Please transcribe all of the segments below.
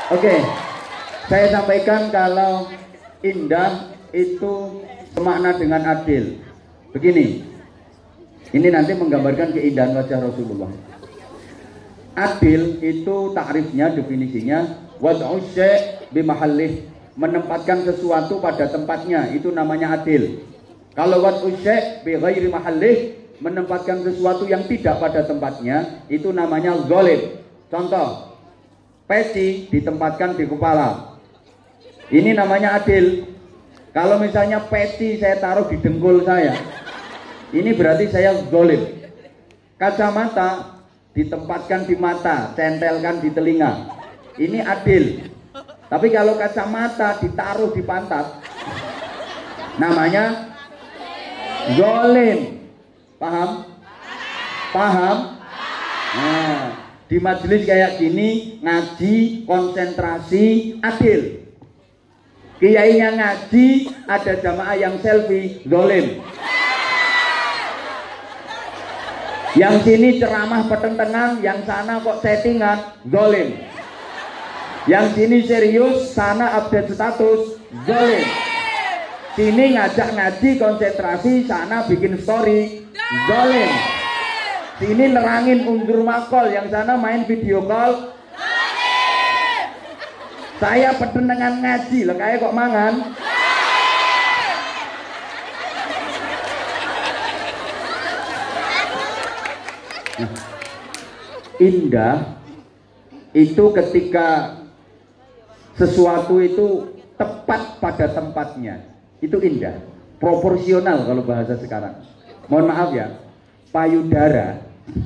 Oke, saya sampaikan kalau indah itu semakna dengan adil. Begini, ini nanti menggambarkan keindahan wajah Rasulullah. Adil itu takrifnya, definisinya wad'u syai' bimahallih, menempatkan sesuatu pada tempatnya, itu namanya adil. Kalau wad'u syai' bi ghairi mahallih, menempatkan sesuatu yang tidak pada tempatnya, itu namanya zalim. Contoh, peci ditempatkan di kepala, ini namanya adil. Kalau misalnya peci saya taruh di dengkul saya, ini berarti saya zalim. Kacamata ditempatkan di mata, centelkan di telinga, ini adil. Tapi kalau kacamata ditaruh di pantat, namanya zalim. Paham? Paham? Nah, di majelis kayak gini ngaji, konsentrasi, adil. Kiainya ngaji, ada jamaah yang selfie, zalim. Yang sini ceramah petentengan, yang sana kok settingan, zalim. Yang sini serius, sana update status, zalim. Sini ngajak ngaji, konsentrasi, sana bikin story, zalim. Sini nerangin undur makol, yang sana main video call. Saya pedenengan ngaji, lah kayak kok mangan. Nah, indah itu ketika sesuatu itu tepat pada tempatnya, itu indah. Proporsional kalau bahasa sekarang. Mohon maaf ya, payudara.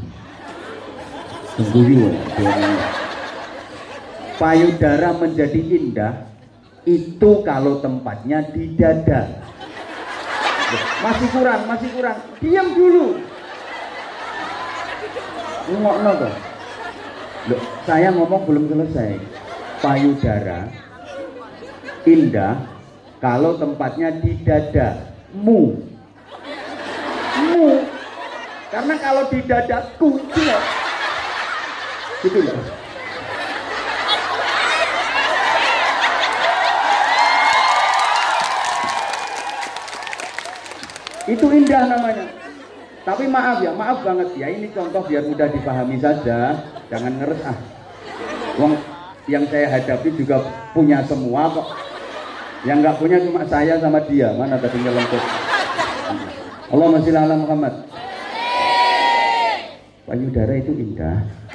Payudara menjadi indah itu kalau tempatnya di dada. Masih kurang. Diam dulu. Ngokno toh. Loh, saya ngomong belum selesai. Payudara indah kalau tempatnya di dada. Mu. Karena kalau di dadaku gitu loh. Itu indah namanya. Tapi maaf banget ya, ini contoh biar mudah dipahami saja, jangan ngeres ah. Wong yang saya hadapi juga punya semua kok. Yang nggak punya cuma saya sama dia. Mana tadi yang lengkap? Allahumma sholli ala Muhammad. Payudara itu indah.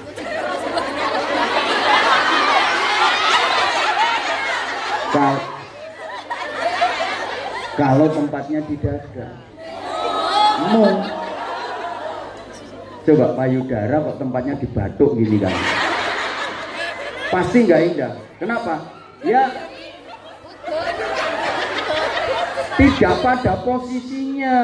Kalau tempatnya di dada. Coba payudara kok tempatnya di batuk gini kan, pasti nggak indah. Kenapa? Ya tidak pada posisinya.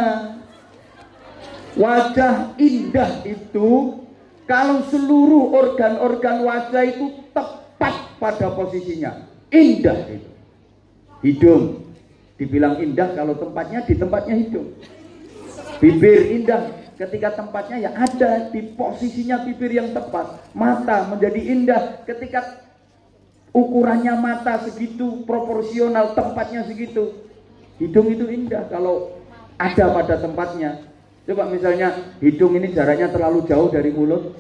Wajah indah itu kalau seluruh organ-organ wajah itu tepat pada posisinya, indah itu. Hidung dibilang indah kalau tempatnya di tempatnya hidung. Bibir indah ketika tempatnya ya ada di posisinya bibir yang tepat. Mata menjadi indah ketika ukurannya mata segitu, proporsional, tempatnya segitu. Hidung itu indah kalau ada pada tempatnya. Coba misalnya hidung ini jaraknya terlalu jauh dari mulut,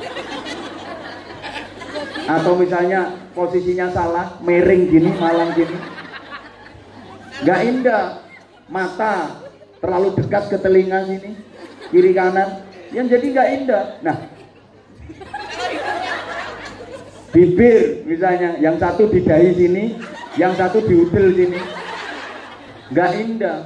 atau misalnya posisinya salah, miring gini, malang gini, nggak indah. Mata terlalu dekat ke telinga sini, kiri kanan, yang jadi nggak indah. Nah, bibir misalnya, yang satu di dahi sini, yang satu di udel sini, nggak indah.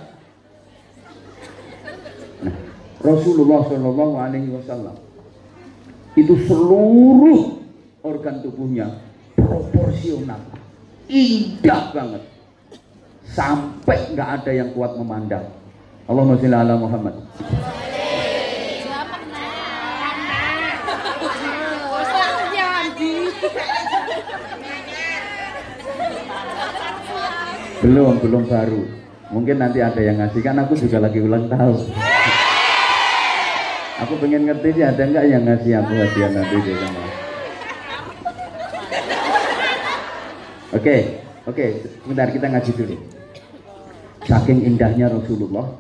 Nah, Rasulullah Shallallahu Alaihi Wasallam itu seluruh organ tubuhnya proporsional, indah banget, sampai nggak ada yang kuat memandang. Allahumma sholli ala Muhammad. Belum baru. Mungkin nanti ada yang ngasih, kan aku juga lagi ulang tahun. Aku pengen ngerti sih ada nggak yang ngasih aku hadiah nanti deh sama. Oke, sebentar kita ngaji dulu. Saking indahnya Rasulullah,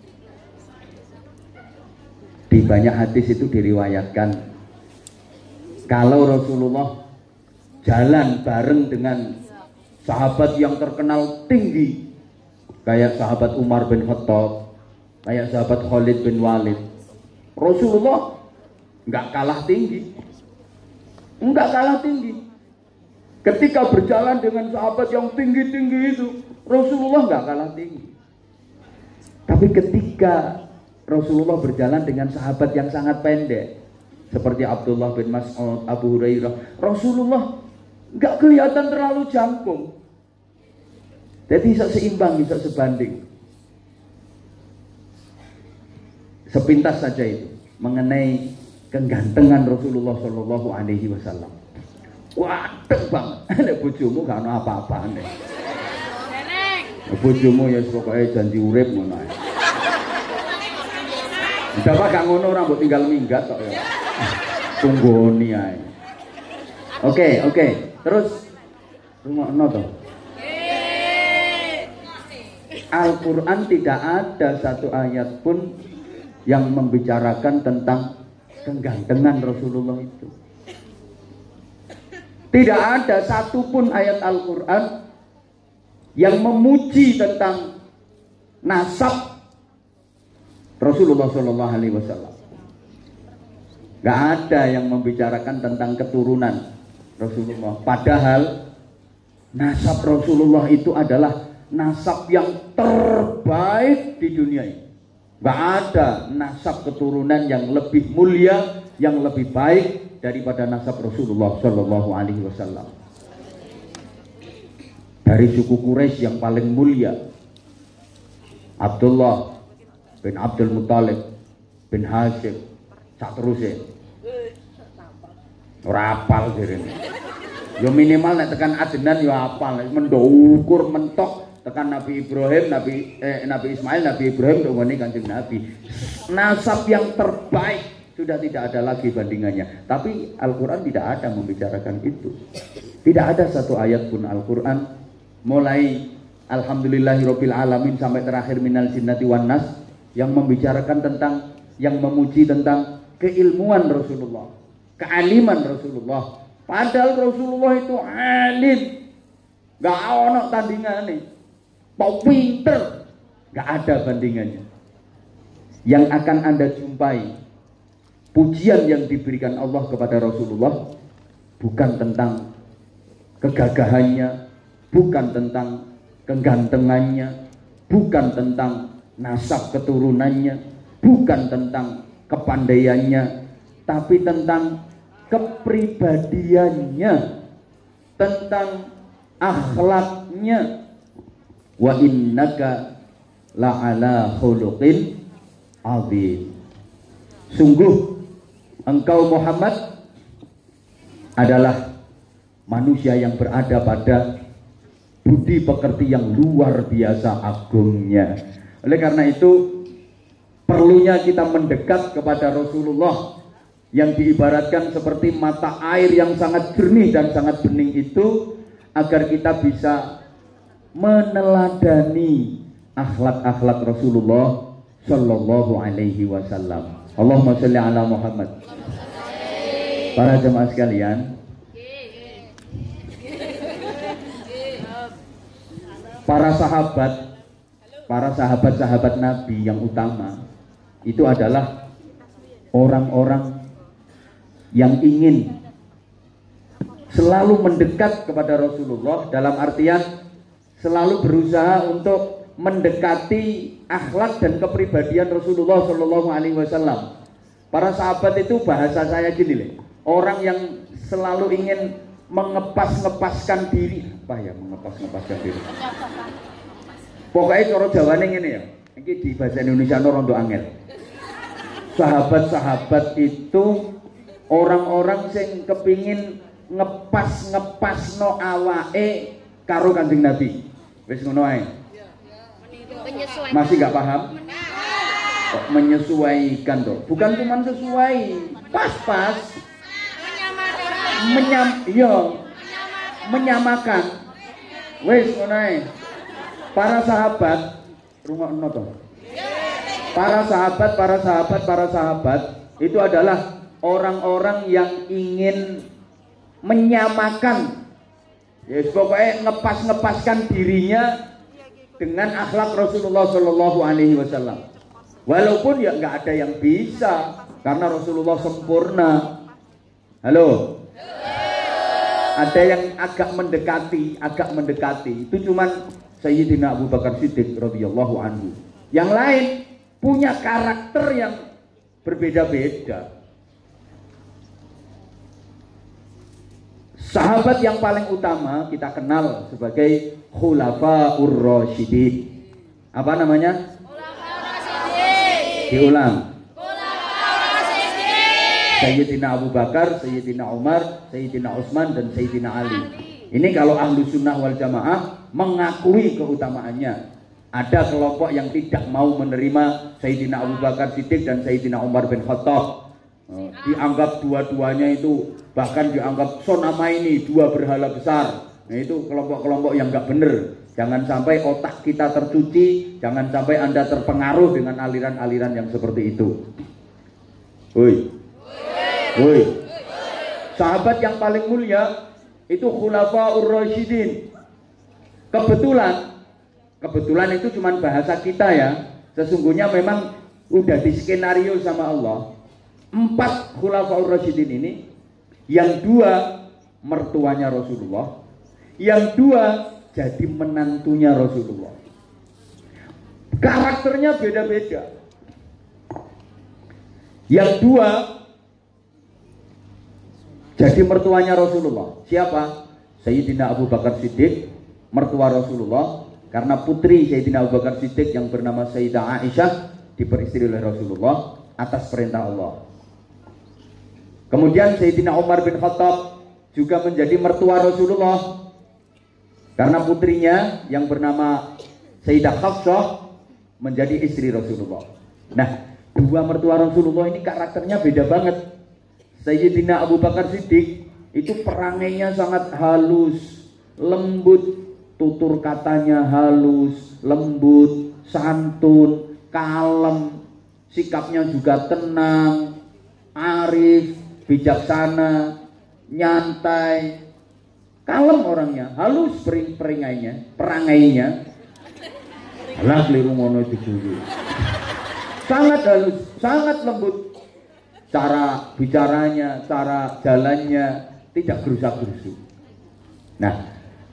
di banyak hadis itu diriwayatkan kalau Rasulullah jalan bareng dengan sahabat yang terkenal tinggi, kayak sahabat Umar bin Khattab, kayak sahabat Khalid bin Walid, Rasulullah nggak kalah tinggi. Ketika berjalan dengan sahabat yang tinggi-tinggi itu, Rasulullah nggak kalah tinggi. Tapi ketika Rasulullah berjalan dengan sahabat yang sangat pendek, seperti Abdullah bin Mas'ud, Abu Hurairah, Rasulullah nggak kelihatan terlalu jangkung. Jadi bisa seimbang, bisa sebanding. Sepintas saja itu mengenai kegantengan Rasulullah Shallallahu Alaihi Wasallam. Waduh banget, nek bojomu gak ono apa-apane. Bojomu ya pokoknya janji urip ngono ae. Dapat gak ngono ora mbok tinggal minggat tok ya. Tunggoni ae. Oke. Terus rungokno to. Al-Qur'an tidak ada satu ayat pun yang membicarakan tentang kegantengan Rasulullah itu. Tidak ada satupun ayat Al-Quran yang memuji tentang nasab Rasulullah Shallallahu Alaihi Wasallam. Gak ada yang membicarakan tentang keturunan Rasulullah. Padahal nasab Rasulullah itu adalah nasab yang terbaik di dunia ini. Gak ada nasab keturunan yang lebih mulia, yang lebih baik daripada nasab Rasulullah Shallallahu Alaihi Wasallam. Dari suku Quraisy yang paling mulia, Abdullah bin Abdul Muttalib bin Hashim, sak terusé. Ora apal jarene. Yo minimal nek tekan Adnan yo apal, mendokur mentok tekan Nabi Ibrahim, Nabi Ismail, Nabi Ibrahim dongane Kanjeng Nabi. Nasab yang terbaik sudah tidak ada lagi bandingannya. Tapi Al-Quran tidak ada membicarakan itu. Tidak ada satu ayat pun Al-Quran mulai Alhamdulillahirabbil alamin sampai terakhir minal jinnati wan nas yang membicarakan tentang, yang memuji tentang keilmuan Rasulullah, kealiman Rasulullah. Padahal Rasulullah itu alim, gak ono tandingannya, mau pinter, gak ada bandingannya. Yang akan Anda jumpai pujian yang diberikan Allah kepada Rasulullah bukan tentang kegagahannya, bukan tentang kegantengannya, bukan tentang nasab keturunannya, bukan tentang kepandaiannya, tapi tentang kepribadiannya, tentang akhlaknya. Wa innaka la'ala khuluqin azim. Sungguh engkau Muhammad adalah manusia yang berada pada budi pekerti yang luar biasa agungnya. Oleh karena itu perlunya kita mendekat kepada Rasulullah yang diibaratkan seperti mata air yang sangat jernih dan sangat bening itu, agar kita bisa meneladani akhlak-akhlak Rasulullah Shallallahu Alaihi Wasallam. Allahumma sholli ala Muhammad. Para jemaah sekalian, para sahabat-sahabat Nabi yang utama itu adalah orang-orang yang ingin selalu mendekat kepada Rasulullah, dalam artian selalu berusaha untuk mendekati akhlak dan kepribadian Rasulullah Shallallahu Alaihi Wasallam. Para sahabat itu bahasa saya gini loh, orang yang selalu ingin mengepas-ngepaskan diri. Apa ya mengepas-ngepaskan diri? Pokoknya cara Jawane ngene ya. Iki di bahasa Indonesia rondo angel. Sahabat-sahabat itu orang-orang yang kepingin ngepas-ngepasno awake karo Kanjeng Nabi. Wis ngono ae. Masih gak paham? Kok menyesuaikan toh? Bukan cuma sesuai, pas-pas. Menyamakan. Wis ngono ae. Para sahabat, rungokno to. Para sahabat itu adalah orang-orang yang ingin menyamakan, ya pokoknya ngepaskan dirinya dengan akhlak Rasulullah Shallallahu Alaihi Wasallam. Walaupun ya nggak ada yang bisa, karena Rasulullah sempurna. Halo. Ada yang agak mendekati. Itu cuman Sayyidina Abu Bakar Siddiq radhiyallahu anhu. Yang lain punya karakter yang berbeda-beda. Sahabat yang paling utama kita kenal sebagai Khulafaur Rasyidin. Apa namanya? Khulafaur Rasyidin. Diulang. Khulafaur Rasyidin. Sayyidina Abu Bakar, Sayyidina Umar, Sayyidina Utsman dan Sayyidina Ali. Ini kalau ahlu sunnah wal jamaah mengakui keutamaannya. Ada kelompok yang tidak mau menerima Sayyidina Abu Bakar Siddiq dan Sayyidina Umar bin Khattab. Dianggap dua-duanya itu, bahkan dianggap sonama ini dua berhala besar. Nah itu kelompok-kelompok yang nggak bener. Jangan sampai otak kita tercuci, jangan sampai Anda terpengaruh dengan aliran-aliran yang seperti itu. Woi. Sahabat yang paling mulia itu Khulafaur Rasyidin. Kebetulan itu cuma bahasa kita ya. Sesungguhnya memang udah di skenario sama Allah. 4 Khulafaur Rasyidin ini, yang 2 mertuanya Rasulullah, yang 2 jadi menantunya Rasulullah. Karakternya beda-beda. Yang 2 jadi mertuanya Rasulullah. Siapa? Sayyidina Abu Bakar Siddiq, mertua Rasulullah. Karena putri Sayyidina Abu Bakar Siddiq yang bernama Sayyidah Aisyah diperistri oleh Rasulullah atas perintah Allah. Kemudian Sayyidina Umar bin Khattab juga menjadi mertua Rasulullah karena putrinya yang bernama Sayyidah Hafsah menjadi istri Rasulullah. Nah, 2 mertua Rasulullah ini karakternya beda banget. Sayyidina Abu Bakar Siddiq itu perangainya sangat halus, lembut, tutur katanya halus, lembut, santun, kalem, sikapnya juga tenang, arif, bijaksana, nyantai, kalem orangnya, halus perangainya. Alah keliru ngono itu dulu. Sangat halus, sangat lembut. Cara bicaranya, cara jalannya tidak gerusak-gerusuk. Nah,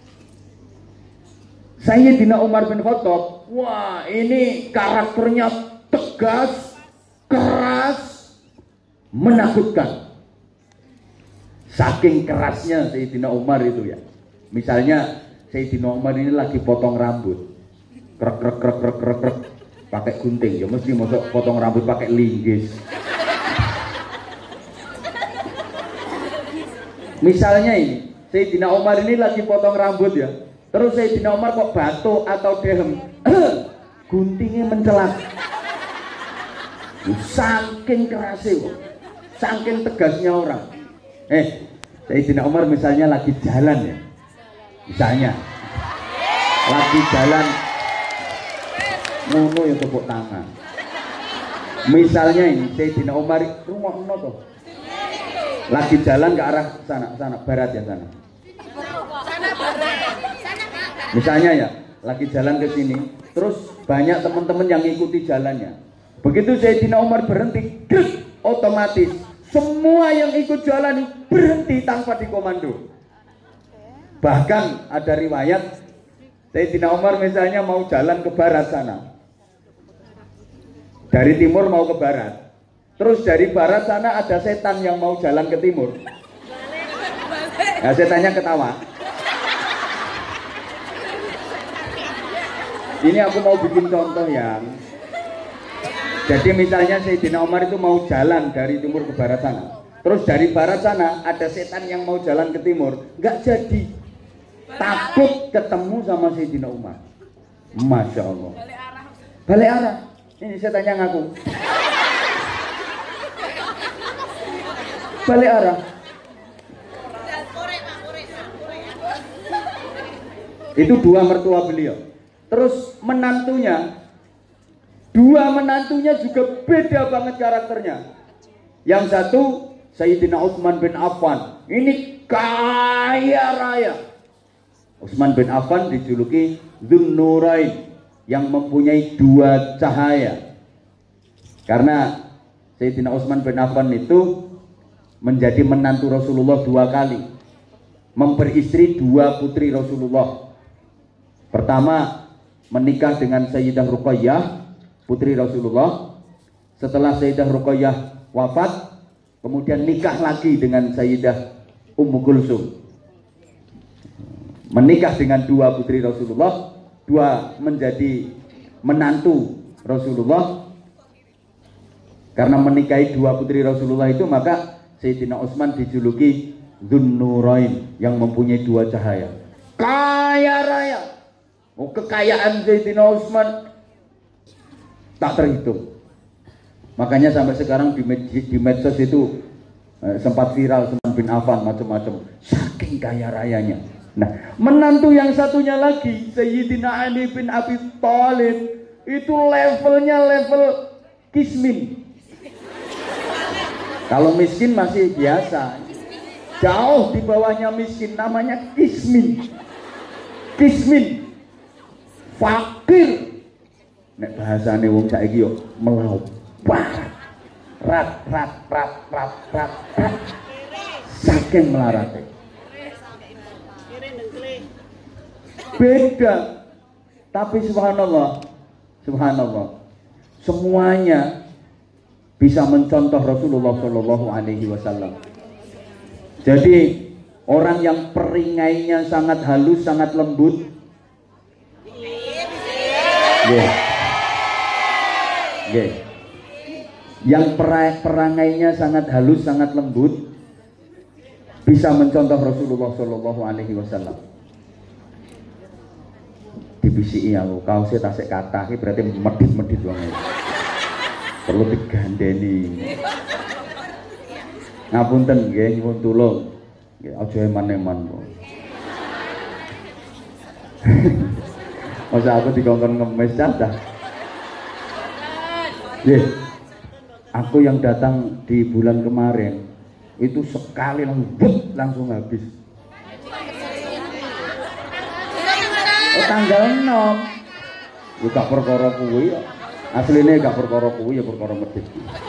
Sayyidina Umar bin Khattab, wah ini karakternya tegas, keras, menakutkan. Saking kerasnya Sayyidina Umar itu ya. Misalnya Sayyidina Umar ini lagi potong rambut, krek, pakai gunting, ya mesti masuk potong rambut pakai linggis. Misalnya ini Sayyidina Umar ini lagi potong rambut ya. Terus Sayyidina Umar kok batuk atau dehem, guntingnya mencelat. Saking kerasnya, saking tegasnya orang. Sayyidina Umar misalnya lagi jalan ya, misalnya lagi jalan, ngono ya tepuk tangan. Misalnya ini Sayyidina Umar rungokno toh, lagi jalan ke arah sana barat ya sana. Misalnya ya, lagi jalan ke sini, terus banyak teman-teman yang ngikuti jalannya. Begitu Sayyidina Umar berhenti, otomatis semua yang ikut jalan berhenti tanpa dikomando. Bahkan ada riwayat Sayyidina Umar misalnya mau jalan ke barat sana, dari timur mau ke barat, terus dari barat sana ada setan yang mau jalan ke timur. Nah, setannya ketawa. Ini aku mau bikin contoh ya. Jadi misalnya Sayyidina Umar itu mau jalan dari timur ke barat sana. Terus dari barat sana ada setan yang mau jalan ke timur, nggak jadi. Takut ketemu sama Sayyidina Umar. Masya Allah. Balik arah. Ini setannya ngaku. Balik arah. Itu dua mertua beliau. Terus menantunya, dua menantunya juga beda banget karakternya. Yang satu Sayyidina Utsman bin Affan, ini kaya raya. Utsman bin Affan dijuluki Dzunnurain, yang mempunyai dua cahaya. Karena Sayyidina Utsman bin Affan itu menjadi menantu Rasulullah dua kali, memperistri dua putri Rasulullah. Pertama menikah dengan Sayyidah Ruqayyah, putri Rasulullah. Setelah Sayyidah Ruqayyah wafat, kemudian nikah lagi dengan Sayyidah Ummu Kulsum. Menikah dengan dua putri Rasulullah, dua menjadi menantu Rasulullah. Karena menikahi dua putri Rasulullah itu, maka Sayyidina Utsman dijuluki Dzunnurain, yang mempunyai dua cahaya. Kaya raya. Oh, kekayaan Sayyidina Utsman tak terhitung. Makanya sampai sekarang di medsos itu sempat viral Utsman bin Affan macam-macam, saking kaya rayanya. Nah, menantu yang satunya lagi Sayyidina Ali bin Abi Thalib itu levelnya level kismin. Kalau miskin masih biasa, jauh di bawahnya miskin, namanya kismin. Kismin, fakir. Nek bahasane wong saiki yo melaut. Rat. Saking melarate. Beda. Tapi subhanallah, semuanya bisa mencontoh Rasulullah Shallallahu Alaihi Wasallam. Jadi orang yang peringainya sangat halus, sangat lembut, yang perangainya sangat halus, sangat lembut, bisa mencontoh Rasulullah Shallallahu Alaihi Wasallam. Dibisiki aku, kau sih tasik kata, berarti medit banget. Perlu digandeni. Ngapunten nggih, nyuwun tulung. Nggih, aja eman-eman kok. Masa aku dikongkon ngemis dah. Nggih. Aku yang datang di bulan kemarin itu sekali langsung habis. Oh, tanggal 6. Gak perkara kuwi ya. Aslinya gak perkara kuwi ya perkara medhit.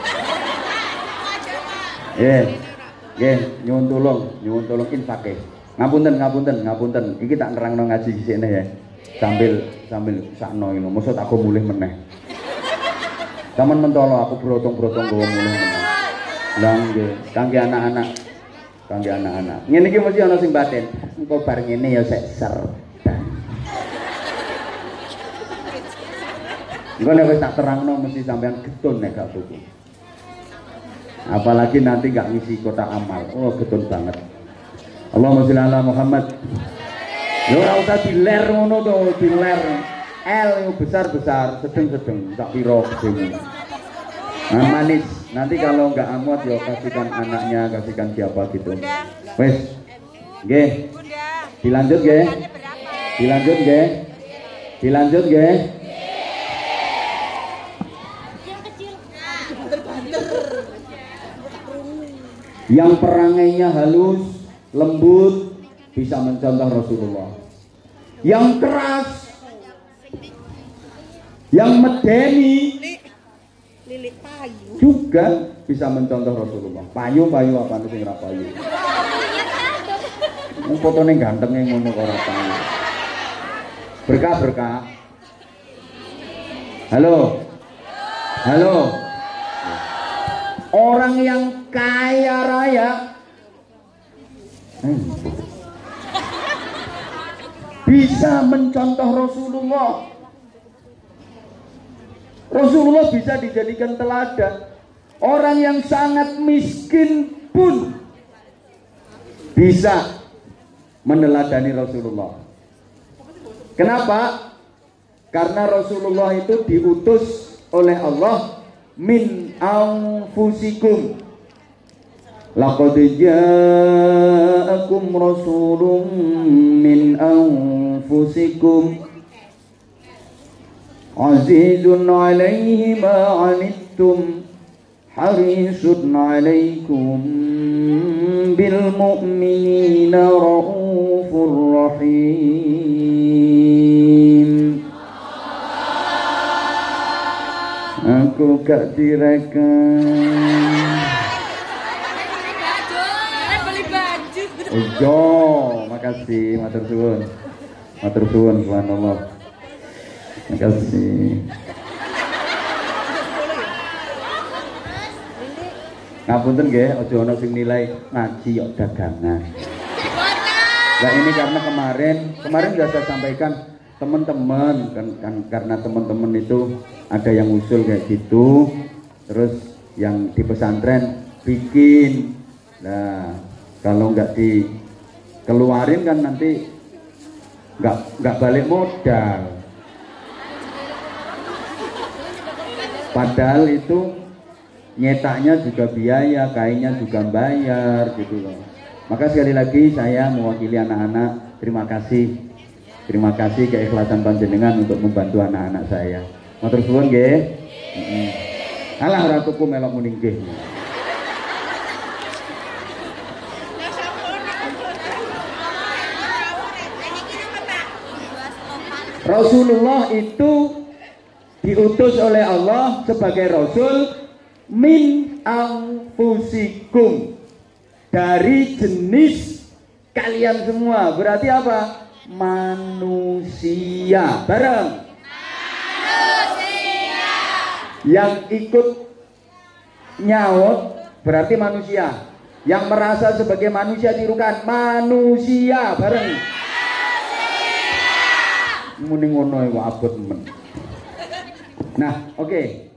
Nyuwun tulung infake. Ngapunten. Iki tak nerangno ngaji dhisikne ya. Sambil sakno ngono. Mosok tak go mulih meneh. Saman mentolo aku brotong-brotong go mulih meneh. Lah nggih, kangge anak-anak. Ngene iki mesti ana sing batin. Engko bar ngene ya sek ser. Engko nek wis tak terangno mesti sampean getun nek gak tuku. Apalagi nanti gak ngisi kotak amal. Oh, getun banget. Allahumma sholli ala Muhammad. Ya ora usah diler ngono to, diler. L yang besar-besar, sedeng-sedeng, tak piro gedemu. Nah, manis. Nanti kalau enggak amuat ya kasihkan anaknya, kasihkan siapa gitu. Wes. Nggih. Dilanjut nggih. Dilanjut nggih. Yang perangainya halus, lembut, bisa mencontoh Rasulullah. Yang keras, yang medeni, juga bisa mencontoh Rasulullah. Payu apa sing ora payu? Wong fotone gantenge ngono kok ora payu. Berkah. Halo. Orang yang kaya raya bisa mencontoh Rasulullah. Rasulullah bisa dijadikan teladan. Orang yang sangat miskin pun bisa meneladani Rasulullah. Kenapa? Karena Rasulullah itu diutus oleh Allah min anfusikum. Laqad ja'akum rasulun min anfusikum anfusikum azizun 'alaihi ma 'anittum harisun 'alaikum bil mu'minina raufur rahim. Aku gak direkam. Oh, makasih, matur suwun. Matur suwun, subhanallah. Makasih. Ngapunten nggih, aja ana sing nilai ngaji kok dagangan. Nah, ini karena kemarin sudah saya sampaikan teman-teman kan karena teman-teman itu ada yang usul kayak gitu, terus yang di pesantren bikin. Nah, kalau nggak dikeluarin kan nanti nggak balik modal. Padahal itu nyetaknya juga biaya, kainnya juga bayar gitu loh. Maka sekali lagi saya mewakili anak-anak terima kasih keikhlasan panjenengan untuk membantu anak-anak saya. Matur suwun nggih. Alah ora tuku melok muni nggih. Rasulullah itu diutus oleh Allah sebagai Rasul min anfusikum, dari jenis kalian semua. Berarti apa? Manusia. Bareng. Manusia. Yang ikut nyaut berarti manusia. Yang merasa sebagai manusia tirukan manusia. Bareng. Manusia. Muni ngono wae abot men. Nah, oke.